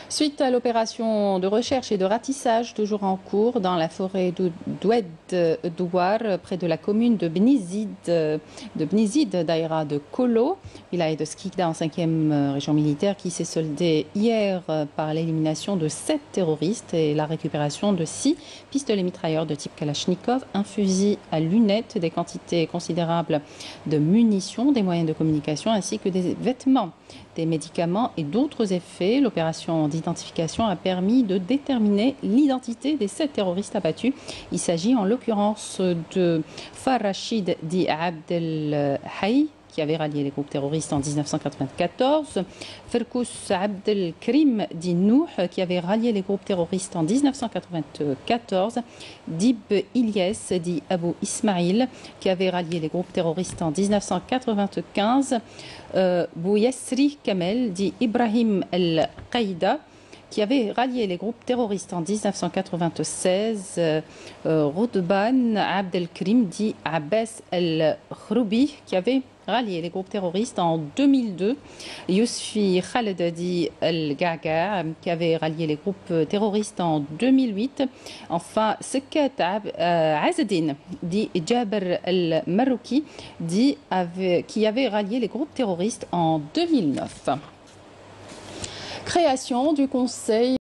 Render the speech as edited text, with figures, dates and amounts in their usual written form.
Suite à l'opération de recherche et de ratissage toujours en cours dans la forêt d'Oued Douar, près de la commune de Bnizid, Daïra de Kolo, village de Skikda en 5e région militaire, qui s'est soldée hier par l'élimination de 7 terroristes et la récupération de 6 pistolets mitrailleurs de type Kalachnikov, un fusil à lunettes, des quantités considérables de munitions, des moyens de communication ainsi que des vêtements, des médicaments et d'autres effets. L'opération d'identification a permis de déterminer l'identité des 7 terroristes abattus. Il s'agit en l'occurrence de Farrachid Di Abdel Hay, qui avait rallié les groupes terroristes en 1994, Ferkous Abdel Krim Di Nouh, qui avait rallié les groupes terroristes en 1994, Dib Ilyes Di Abu Ismail, qui avait rallié les groupes terroristes en 1995, Bouyassri Kamel Di Ibrahim El-Qaïda, qui avait rallié les groupes terroristes en 1996, Roudban Abdelkrim Di Abbas El-Khroubi, qui avait rallié les groupes terroristes en 2002, Yousfi Khaled Di El-Gaga, qui avait rallié les groupes terroristes en 2008, enfin Sekat Azzedine Di Jaber El-Marouki, qui avait rallié les groupes terroristes en 2009. Création du Conseil